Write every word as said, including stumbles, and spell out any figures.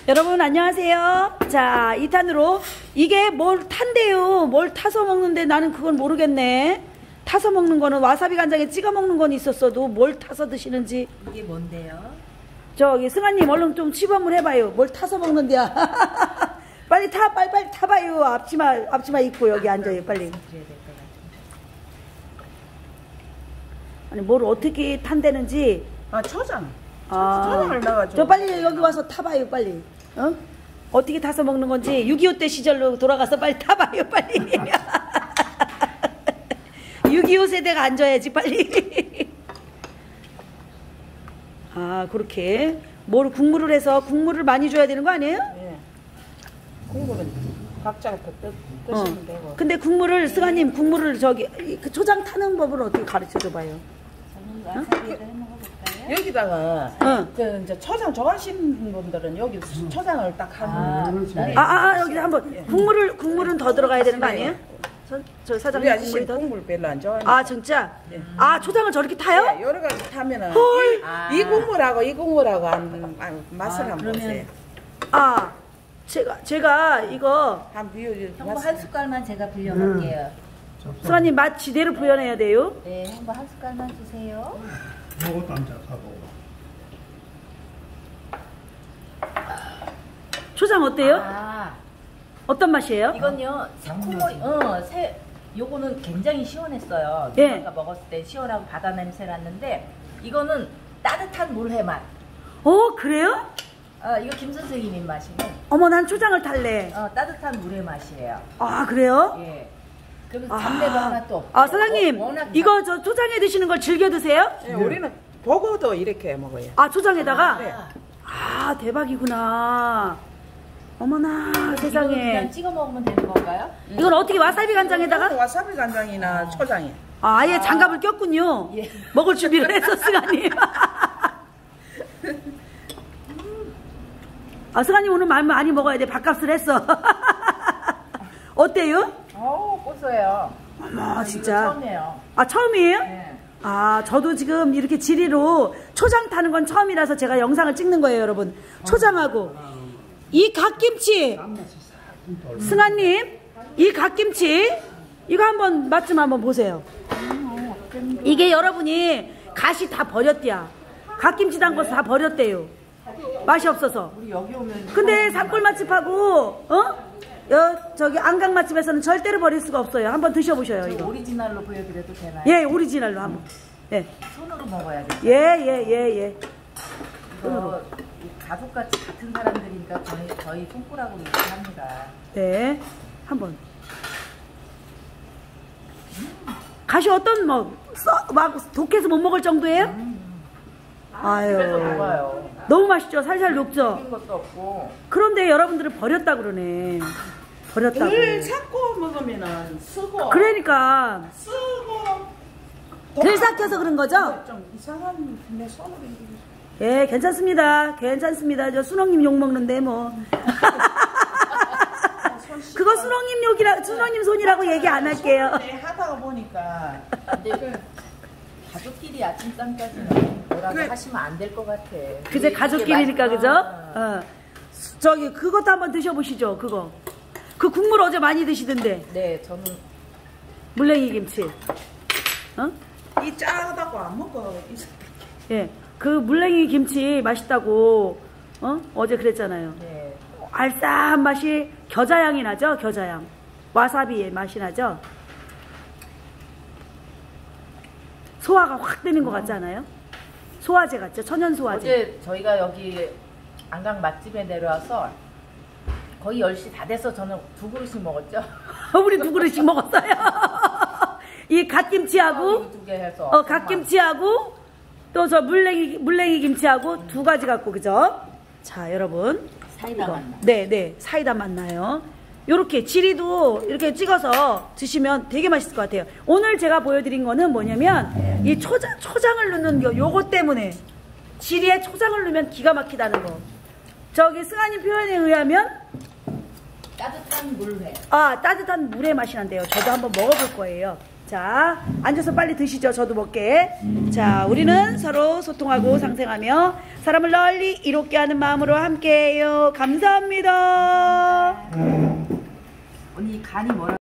여러분 안녕하세요. 자, 이 탄으로 이게 뭘 탄대요. 뭘 타서 먹는데 나는 그건 모르겠네. 타서 먹는 거는 와사비 간장에 찍어 먹는 건 있었어도 뭘 타서 드시는지. 이게 뭔데요? 저기 승아님 얼른 좀 취범을 해봐요. 뭘 타서 먹는데야. 빨리 타, 빨리 빨리 타봐요. 앞치마 앞치마 입고 여기 앉아요. 빨리. 아니 뭘 어떻게 탄대는지. 아 초장. 아, 초장을 넣어가지고. 저 빨리 여기 와서 타봐요. 빨리. 어? 어떻게 타서 먹는 건지 육이오 때 시절로 돌아가서 빨리 타봐요. 빨리. 육이오 세대가 앉아야지 빨리. 아 그렇게 뭘 국물을 해서 국물을 많이 줘야 되는 거 아니에요? 예. 국물은 각자가 더 어. 뜨시면 되고. 근데 국물을 승아님 국물을 저기 그 초장 타는 법을 어떻게 가르쳐 줘봐요? 와사비에다 해 먹어볼까요? 여기다가 어. 그 이제 초장 좋아하시는 분들은 여기 초장을 딱 하면. 아, 아, 아 여기 한번 국물을 국물은 더 들어가야 되는 거 아니에요? 저, 저 우리 사장님 아저씨 국물이 더. 국물 별로 안 좋아하니까. 아 진짜? 아 초장을 저렇게 타요? 네, 여러 가지 타면은 헐. 이, 아. 이 국물하고 이 국물하고 한, 한 맛을 아, 한번 그러면- 보세요. 아 제가 제가 이거 한 비율 형부 한 숟갈만 제가 빌려갈게요. 승아님 맛 지대로 표현해야 돼요. 네, 형부 한 숟갈만 주세요. 먹어도 안 작하고. 초장 어때요? 아, 어떤 맛이에요? 이건요, 새콤이, 어, 새, 요거는 굉장히 시원했어요. 예. 누가 먹었을 때 시원하고 바다 냄새 났는데, 이거는 따뜻한 물회 맛. 어 그래요? 어, 이거 김 선생님 입맛이고, 어머 난 초장을 탈래. 어, 따뜻한 물회 맛이에요. 아 그래요? 예. 그리고 잡내도 하나도 없고. 아 사장님 워- 워낙 이거 저 초장에 드시는 걸 즐겨 드세요? 네, 우리는 보고도 이렇게 먹어요. 아 초장에다가? 네. 아 대박이구나. 어머나 이거는 세상에. 그냥 찍어 먹으면 되는 건가요? 이건 어떻게 와사비 간장에다가? 와사비 간장이나 초장이. 아, 아예 장갑을 꼈군요. 예. 먹을 준비를 했어 승아님. 아 승아님 오늘 많이 많이 먹어야 돼. 밥값을 했어. 어때요? 어우, 고소해요. 어머 이거 진짜. 처음이에요. 아 처음이에요? 네. 아 저도 지금 이렇게 지리로 초장 타는 건 처음이라서 제가 영상을 찍는 거예요 여러분. 초장하고 이 갓김치 승아님 이 갓김치 이거 한번 맛 좀 한번 보세요. 이게 여러분이 갓이 다 버렸대야. 갓김치 담궈서 다 버렸대요. 맛이 없어서. 우리 여기 오면. 근데 산골 맛집하고 어? 여, 저기 안강 맛집에서는 절대로 버릴 수가 없어요. 한번 드셔보셔요 이거. 오리지널로 보여드려도 되나요? 예 오리지널로 한번. 예. 손으로 먹어야겠다. 예, 예, 예, 예. 이거 가족같이 같은 사람들이니까 저희, 저희 손가락으로 이렇게 합니다. 네. 한번. 가시 어떤, 뭐, 써, 막, 독해서 못 먹을 정도예요? 집에서 아유. 먹어요. 너무 맛있죠? 살살 녹죠? 튀긴 것도 없고. 그런데 여러분들은 버렸다 그러네. 버렸다고. 늘 삭고 먹으면은 쓰고. 그러니까. 쓰고. 덜 삭혀서 그런 거죠? 좀 이상한 내 손으로 이렇게. 예, 괜찮습니다. 괜찮습니다. 저 순홍님 욕 먹는데 뭐. 그거 순홍님 욕이라, 순홍님 손이라고 얘기 안 할게요. 손에 하다가 보니까. 근데 그 가족끼리 아침잠까지는 뭐라고 그래. 하시면 안 될 것 같아. 그제 이게 가족끼리니까 맛- 그죠? 아. 어. 저기 그것도 한번 드셔보시죠. 그거 그 국물 어제 많이 드시던데 네, 저는 물냉이 김치. 어? 이 짜다고 안 먹어. 예. 그 물냉이 김치 맛있다고 어? 어제 그랬잖아요. 네. 알싸한 맛이 겨자향이 나죠? 겨자향. 와사비의 맛이 나죠? 소화가 확 되는 것 같지 않아요? 소화제 같죠? 천연 소화제. 어제 저희가 여기 안강 맛집에 내려와서 거의 열 시 다 돼서 저는 두 그릇씩 먹었죠. 우리 두 그릇씩 먹었어요. 이 갓김치하고 두 개 해서. 어, 갓김치하고 또 저 물냉이 물냉이 김치하고 두 가지 갖고 그죠? 자, 여러분. 사이다 맛나. 네, 네. 사이다 맛나요. 요렇게 지리도 이렇게 찍어서 드시면 되게 맛있을 것 같아요. 오늘 제가 보여드린 거는 뭐냐면 이 초장, 초장을 넣는 요, 요거 때문에 지리에 초장을 넣으면 기가 막히다는 거. 저기 승아님 표현에 의하면 따뜻한 물회. 아 따뜻한 물의 맛이 난대요. 저도 한번 먹어볼 거예요. 자, 앉아서 빨리 드시죠. 저도 먹게. 자, 우리는 서로 소통하고 상생하며 사람을 널리 이롭게 하는 마음으로 함께해요. 감사합니다. 언니 간이 뭐라